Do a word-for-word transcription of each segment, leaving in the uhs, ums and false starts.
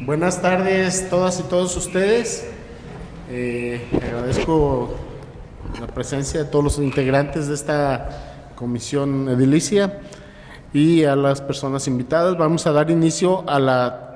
Buenas tardes todas y todos ustedes. Eh, agradezco la presencia de todos los integrantes de esta comisión edilicia y a las personas invitadas. Vamos a dar inicio a la,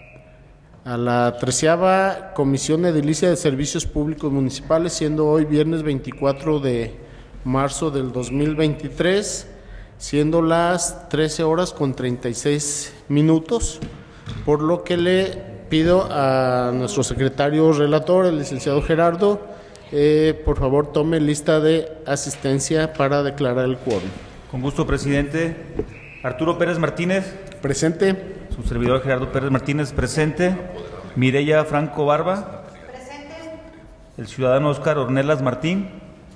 a la treceava Comisión Edilicia de Servicios Públicos Municipales, siendo hoy viernes veinticuatro de marzo del dos mil veintitrés, siendo las trece horas con treinta y seis minutos. Por lo que le pido a nuestro secretario relator, el licenciado Gerardo, eh, por favor tome lista de asistencia para declarar el quórum. Con gusto, presidente. Arturo Pérez Martínez. Presente. Su servidor Gerardo Pérez Martínez, presente. Mireya Franco Barba. Presente. El ciudadano Óscar Ornelas Martín.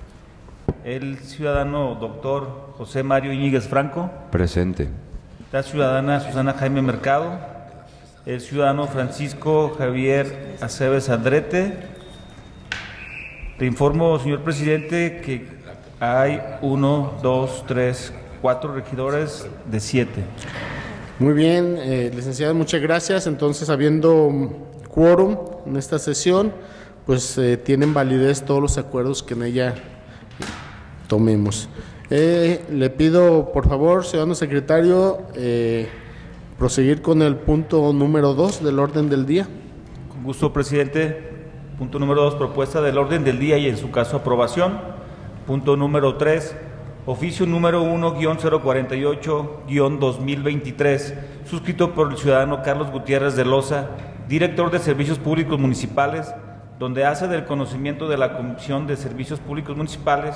El ciudadano doctor José Mario Íñiguez Franco. Presente. La ciudadana Susana Jaime Mercado. El ciudadano Francisco Javier Aceves Andrete. Le informo, señor presidente, que hay uno, dos, tres, cuatro regidores de siete. Muy bien, eh, licenciado, muchas gracias. Entonces, habiendo quórum en esta sesión, pues eh, tienen validez todos los acuerdos que en ella tomemos. Eh, le pido, por favor, ciudadano secretario, eh, proseguir con el punto número dos del orden del día. Con gusto, presidente. Punto número dos, propuesta del orden del día y en su caso aprobación. Punto número tres, oficio número uno guión cero cuarenta y ocho guión dos mil veintitrés, suscrito por el ciudadano Carlos Gutiérrez de Loza, director de Servicios Públicos Municipales, donde hace del conocimiento de la Comisión de Servicios Públicos Municipales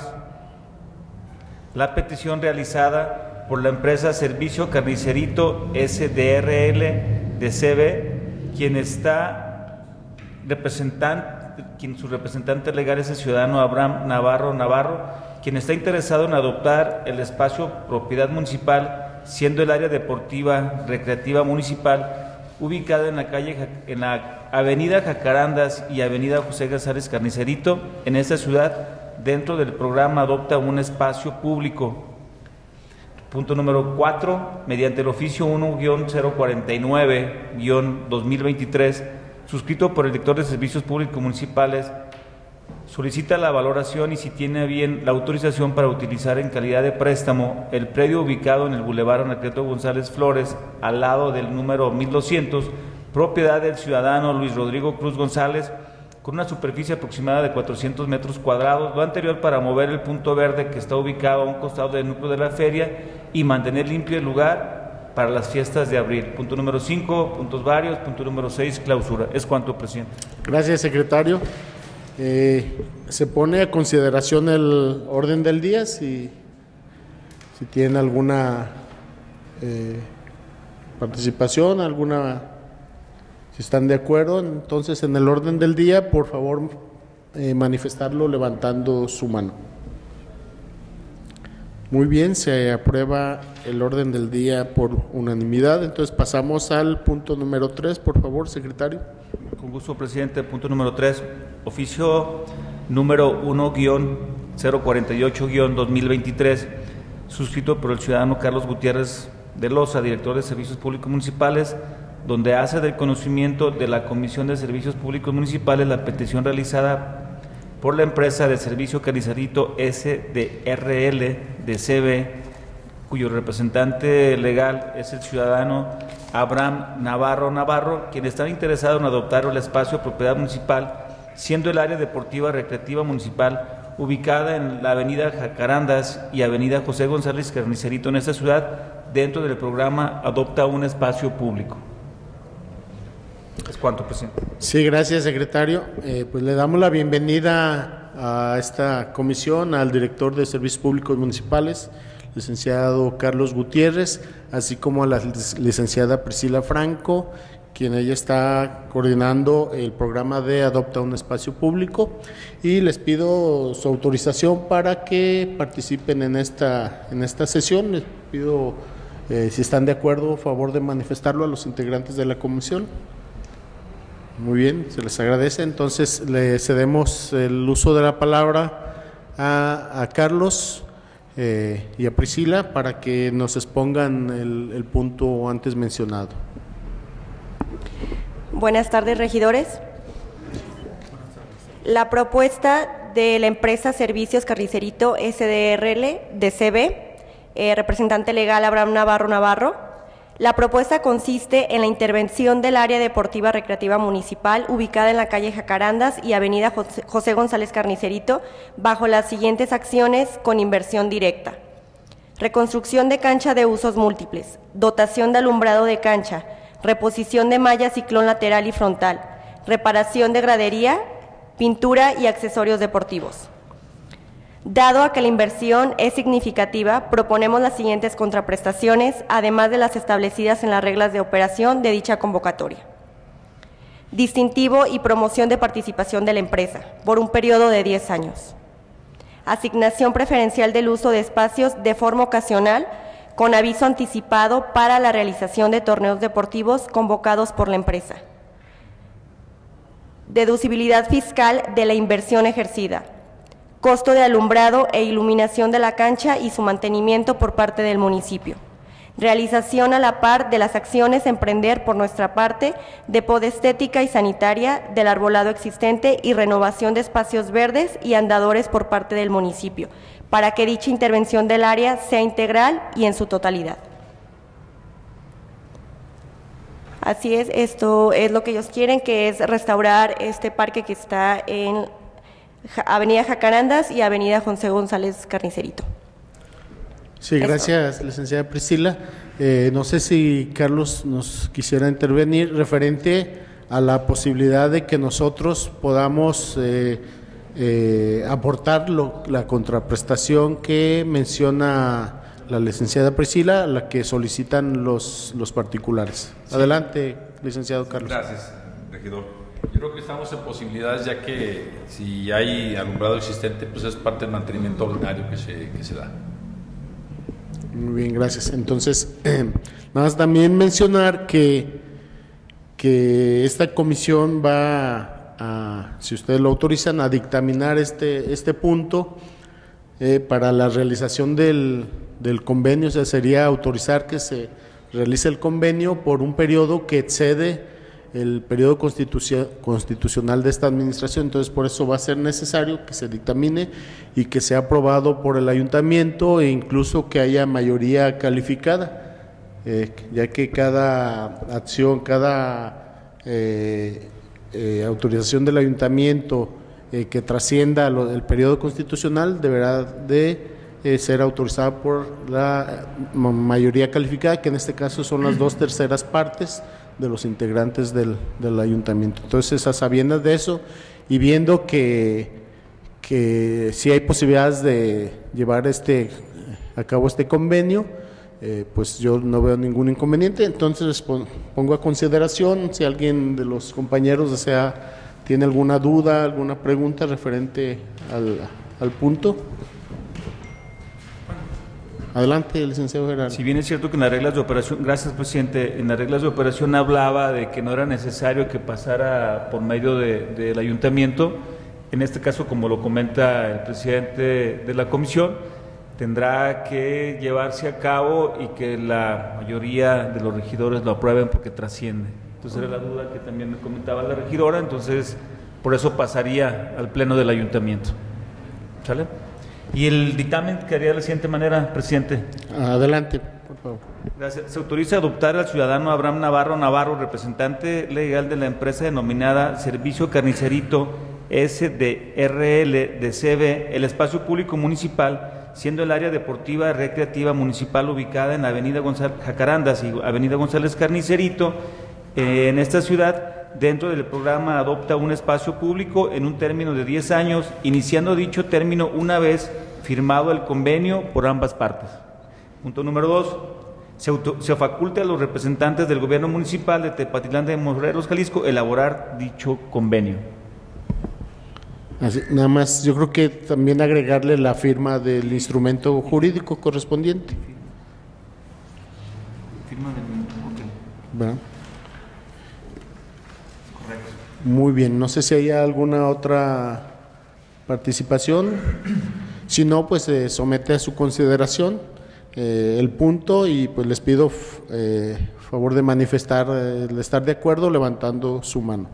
la petición realizada por la empresa Servicio Carnicerito S D R L de C B, quien está representante, quien su representante legal es el ciudadano Abraham Navarro Navarro, quien está interesado en adoptar el espacio propiedad municipal, siendo el área deportiva recreativa municipal ubicada en la calle en la avenida Jacarandas y avenida José González Carnicerito en esta ciudad, dentro del programa Adopta un Espacio Público. Punto número cuatro, mediante el oficio uno guión cero cuarenta y nueve guión dos mil veintitrés, suscrito por el director de Servicios Públicos Municipales, solicita la valoración y, si tiene bien, la autorización para utilizar en calidad de préstamo el predio ubicado en el Boulevard Anacleto González Flores, al lado del número mil doscientos, propiedad del ciudadano Luis Rodrigo Cruz González, con una superficie aproximada de cuatrocientos metros cuadrados, lo anterior para mover el punto verde que está ubicado a un costado del núcleo de la feria y mantener limpio el lugar para las fiestas de abril. Punto número cinco, puntos varios. Punto número seis, clausura. Es cuanto, presidente. Gracias, secretario. Eh, se pone a consideración el orden del día, si, si tiene alguna eh, participación, alguna... Si están de acuerdo, entonces en el orden del día, por favor, eh, manifestarlo levantando su mano. Muy bien, se aprueba el orden del día por unanimidad. Entonces pasamos al punto número tres, por favor, secretario. Con gusto, presidente. Punto número tres, oficio número uno guión cero cuarenta y ocho guión dos mil veintitrés, suscrito por el ciudadano Carlos Gutiérrez de Loza, director de Servicios Públicos Municipales, donde hace del conocimiento de la Comisión de Servicios Públicos Municipales la petición realizada por la empresa de Servicio Carnicerito S D R L de C B, cuyo representante legal es el ciudadano Abraham Navarro Navarro, quien está interesado en adoptar el espacio propiedad municipal, siendo el área deportiva recreativa municipal ubicada en la avenida Jacarandas y avenida José González Carnicerito en esta ciudad, dentro del programa Adopta un Espacio Público. ¿Es cuánto, presidente? Sí, gracias, secretario. Eh, pues le damos la bienvenida a esta comisión al director de Servicios Públicos Municipales, licenciado Carlos Gutiérrez, así como a la licenciada Priscila Franco, quien ella está coordinando el programa de Adopta un Espacio Público, y les pido su autorización para que participen en esta, en esta sesión. Les pido, eh, si están de acuerdo, a favor de manifestarlo a los integrantes de la comisión. Muy bien, se les agradece. Entonces le cedemos el uso de la palabra a, a Carlos eh, y a Priscila para que nos expongan el, el punto antes mencionado. Buenas tardes, regidores. La propuesta de la empresa Servicios Carnicerito S D R L de C B, eh, representante legal Abraham Navarro Navarro. La propuesta consiste en la intervención del área deportiva recreativa municipal ubicada en la calle Jacarandas y avenida José González Carnicerito bajo las siguientes acciones con inversión directa: reconstrucción de cancha de usos múltiples, dotación de alumbrado de cancha, reposición de malla ciclón lateral y frontal, reparación de gradería, pintura y accesorios deportivos. Dado a que la inversión es significativa, proponemos las siguientes contraprestaciones, además de las establecidas en las reglas de operación de dicha convocatoria. Distintivo y promoción de participación de la empresa, por un periodo de diez años. Asignación preferencial del uso de espacios de forma ocasional, con aviso anticipado para la realización de torneos deportivos convocados por la empresa. Deducibilidad fiscal de la inversión ejercida. Costo de alumbrado e iluminación de la cancha y su mantenimiento por parte del municipio. Realización a la par de las acciones a emprender por nuestra parte de poda estética y sanitaria del arbolado existente y renovación de espacios verdes y andadores por parte del municipio, para que dicha intervención del área sea integral y en su totalidad. Así es, esto es lo que ellos quieren, que es restaurar este parque que está en Avenida Jacarandas y Avenida José González Carnicerito. Sí, gracias, Eso. licenciada Priscila. Eh, no sé si Carlos nos quisiera intervenir referente a la posibilidad de que nosotros podamos eh, eh, aportar lo, la contraprestación que menciona la licenciada Priscila, la que solicitan los, los particulares. Sí. Adelante, licenciado Carlos. Gracias, regidor. Yo creo que estamos en posibilidades, ya que si hay alumbrado existente, pues es parte del mantenimiento ordinario que se, que se da. Muy bien, gracias. Entonces, eh, nada más también mencionar que, que esta comisión va a, si ustedes lo autorizan, a dictaminar este, este punto eh, para la realización del, del convenio. O sea, sería autorizar que se realice el convenio por un periodo que excede el periodo constitucional de esta administración. Entonces, por eso va a ser necesario que se dictamine y que sea aprobado por el ayuntamiento, e incluso que haya mayoría calificada, eh, ya que cada acción, cada eh, eh, autorización del ayuntamiento eh, que trascienda lo, el periodo constitucional deberá de eh, ser autorizada por la mayoría calificada, que en este caso son las dos terceras partes de los integrantes del, del ayuntamiento. Entonces, a sabiendas de eso y viendo que, que sí hay posibilidades de llevar este a cabo este convenio, eh, pues yo no veo ningún inconveniente. Entonces pongo a consideración si alguien de los compañeros desea, tiene alguna duda, alguna pregunta referente al, al punto. Adelante, licenciado Gerardo. Si bien es cierto que en las reglas de operación, gracias presidente, en las reglas de operación hablaba de que no era necesario que pasara por medio de, del ayuntamiento, en este caso, como lo comenta el presidente de la comisión, tendrá que llevarse a cabo y que la mayoría de los regidores lo aprueben porque trasciende. Entonces era la duda que también me comentaba la regidora, entonces por eso pasaría al pleno del ayuntamiento. ¿Sale? Y el dictamen quedaría de la siguiente manera, presidente. Adelante, por favor. Gracias. Se autoriza a adoptar al ciudadano Abraham Navarro Navarro, representante legal de la empresa denominada Servicio Carnicerito S D R L de C B, el espacio público municipal, siendo el área deportiva recreativa municipal ubicada en la avenida González Jacarandas y avenida González Carnicerito, eh, en esta ciudad, dentro del programa Adopta un Espacio Público en un término de diez años, iniciando dicho término una vez firmado el convenio por ambas partes. Punto número dos, se, auto, se faculta a los representantes del gobierno municipal de Tepatitlán de Morelos, Jalisco, elaborar dicho convenio. Así, nada más, yo creo que también agregarle la firma del instrumento jurídico correspondiente. Firma del okay. ¿Verdad? Muy bien, no sé si hay alguna otra participación. Si no, pues se eh, somete a su consideración eh, el punto y pues les pido eh, favor de manifestar eh, el estar de acuerdo levantando su mano.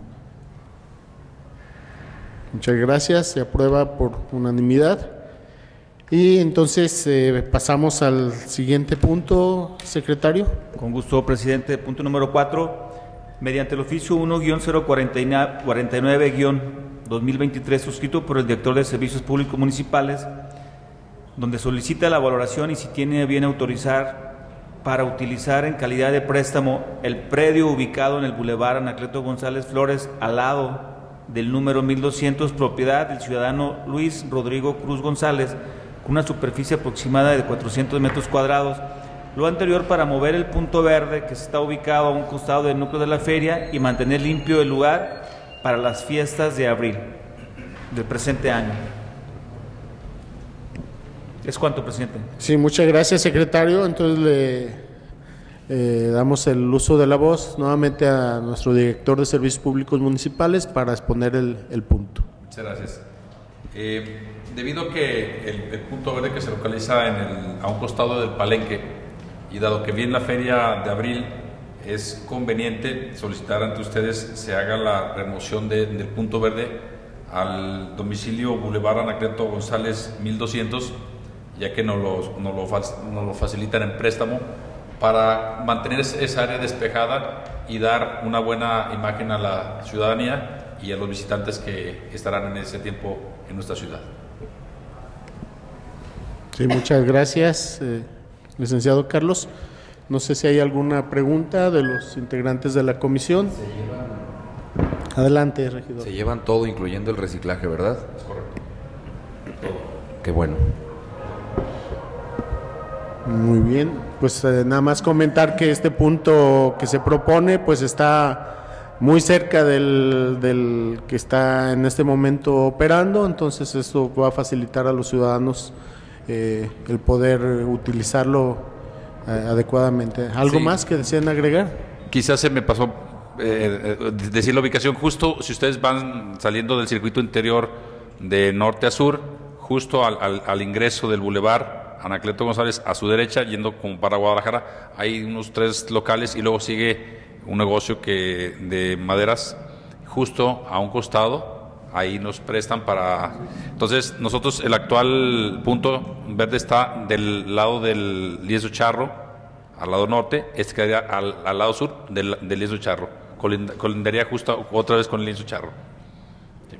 Muchas gracias, se aprueba por unanimidad. Y entonces eh, pasamos al siguiente punto, secretario. Con gusto, presidente. Punto número cuatro. Mediante el oficio uno guión cero cuarenta y nueve guión dos mil veintitrés, suscrito por el director de Servicios Públicos Municipales, donde solicita la valoración y si tiene bien autorizar para utilizar en calidad de préstamo el predio ubicado en el Boulevard Anacleto González Flores, al lado del número mil doscientos, propiedad del ciudadano Luis Rodrigo Cruz González, con una superficie aproximada de cuatrocientos metros cuadrados. Lo anterior para mover el punto verde que está ubicado a un costado del núcleo de la feria y mantener limpio el lugar para las fiestas de abril del presente año. ¿Es cuánto, presidente? Sí, muchas gracias, secretario. Entonces le eh, damos el uso de la voz nuevamente a nuestro director de Servicios Públicos Municipales para exponer el, el punto. Muchas gracias. Eh, debido a que el, el punto verde que se localiza en el, a un costado del Palenque, y dado que viene la feria de abril, es conveniente solicitar ante ustedes se haga la remoción de, del punto verde al domicilio Boulevard Anacleto González mil doscientos, ya que nos lo, nos lo, nos lo facilitan en préstamo para mantener esa área despejada y dar una buena imagen a la ciudadanía y a los visitantes que estarán en ese tiempo en nuestra ciudad. Sí, muchas gracias, eh, licenciado Carlos. No sé si hay alguna pregunta de los integrantes de la comisión. Se llevan, Adelante, regidor. se llevan todo, incluyendo el reciclaje, ¿verdad? Es correcto. Qué bueno. Muy bien, pues eh, nada más comentar que este punto que se propone pues está muy cerca del, del que está en este momento operando, entonces esto va a facilitar a los ciudadanos eh, el poder utilizarlo eh, adecuadamente. ¿Algo Sí. más que desean agregar? Quizás se me pasó eh, eh, decir la ubicación. Justo si ustedes van saliendo del circuito interior de norte a sur, justo al, al, al ingreso del bulevar Anacleto González, a su derecha, yendo como para Guadalajara, hay unos tres locales y luego sigue un negocio que de maderas justo a un costado. Ahí nos prestan para... Entonces, nosotros, el actual punto verde está del lado del lienzo charro, al lado norte. Este quedaría al, al lado sur del, del lienzo charro. Colinda, colindaría justo otra vez con el lienzo charro. Sí.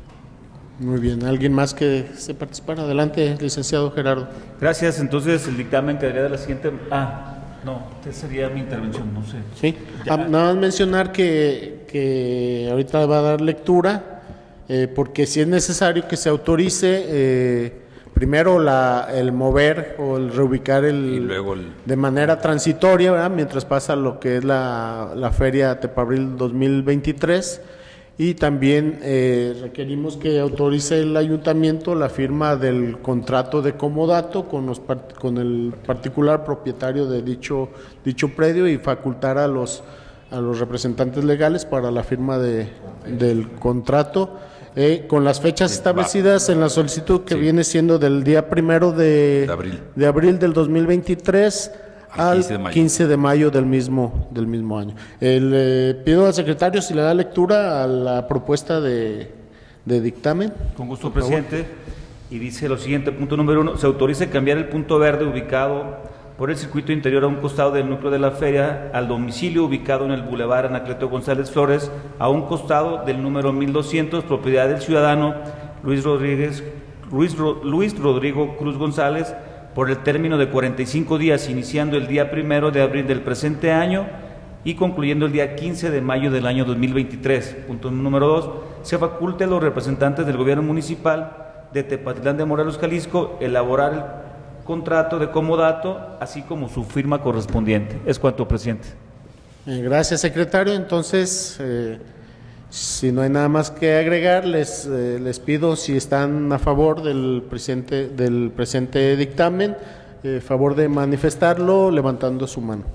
Muy bien, ¿alguien más que se participara? Adelante, licenciado Gerardo. Gracias. Entonces, el dictamen quedaría de la siguiente... Ah, no, esta sería mi intervención, no sé. Sí, Ya. ah, nada más mencionar que, que ahorita va a dar lectura, eh, porque si es necesario que se autorice eh, primero la, el mover o el reubicar el, Y luego el- de manera transitoria, ¿verdad? Mientras pasa lo que es la, la Feria Tepabril dos mil veintitrés, y también eh, requerimos que autorice el ayuntamiento la firma del contrato de comodato con, los, part- con el particular propietario de dicho, dicho predio y facultar a los, a los representantes legales para la firma de, del contrato eh, con las fechas establecidas en la solicitud que Sí. viene siendo del día primero de, De abril. de abril del dos mil veintitrés Al al quince de mayo. quince de mayo del mismo, del mismo año. El, eh, pido al secretario si le da lectura a la propuesta de, de dictamen. Con gusto, Por favor. presidente. Y dice lo siguiente, punto número uno, se autoriza cambiar el punto verde ubicado por el circuito interior a un costado del núcleo de la feria al domicilio ubicado en el Boulevard Anacleto González Flores, a un costado del número mil doscientos, propiedad del ciudadano Luis Rodríguez, Luis, Ro- Luis Rodrigo Cruz González, por el término de cuarenta y cinco días, iniciando el día primero de abril del presente año y concluyendo el día quince de mayo del año dos mil veintitrés. Punto número dos, se faculte a los representantes del gobierno municipal de Tepatitlán de Morelos, Jalisco, elaborar el contrato de comodato, así como su firma correspondiente. Es cuanto, presidente. Eh, gracias, secretario. Entonces, eh, si no hay nada más que agregar, les, eh, les pido si están a favor del presente, del presente dictamen, eh, favor de manifestarlo levantando su mano.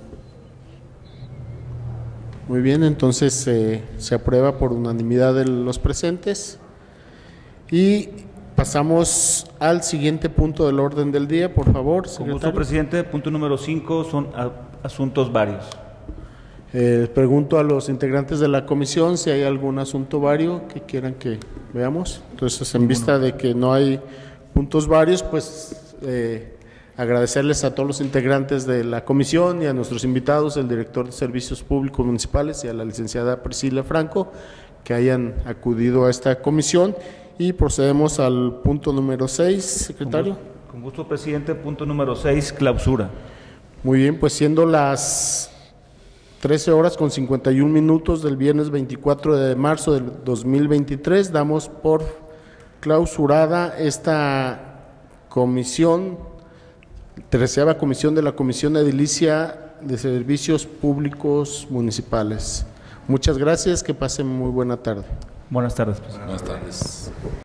Muy bien, entonces eh, se aprueba por unanimidad de los presentes. Y pasamos al siguiente punto del orden del día, por favor, Con gusto, secretario. presidente. Punto número cinco son a- asuntos varios. Eh, pregunto a los integrantes de la comisión si hay algún asunto vario que quieran que veamos. Entonces, en vista de que no hay puntos varios, pues eh, agradecerles a todos los integrantes de la comisión y a nuestros invitados, el director de Servicios Públicos Municipales y a la licenciada Priscila Franco, que hayan acudido a esta comisión. Y procedemos al punto número seis, secretario. Con gusto, con gusto, presidente. Punto número seis, clausura. Muy bien, pues siendo las trece horas con cincuenta y un minutos del viernes veinticuatro de marzo del dos mil veintitrés, damos por clausurada esta comisión, treceava comisión de la Comisión Edilicia de Servicios Públicos Municipales. Muchas gracias, que pasen muy buena tarde. Buenas tardes, presidente. Buenas tardes.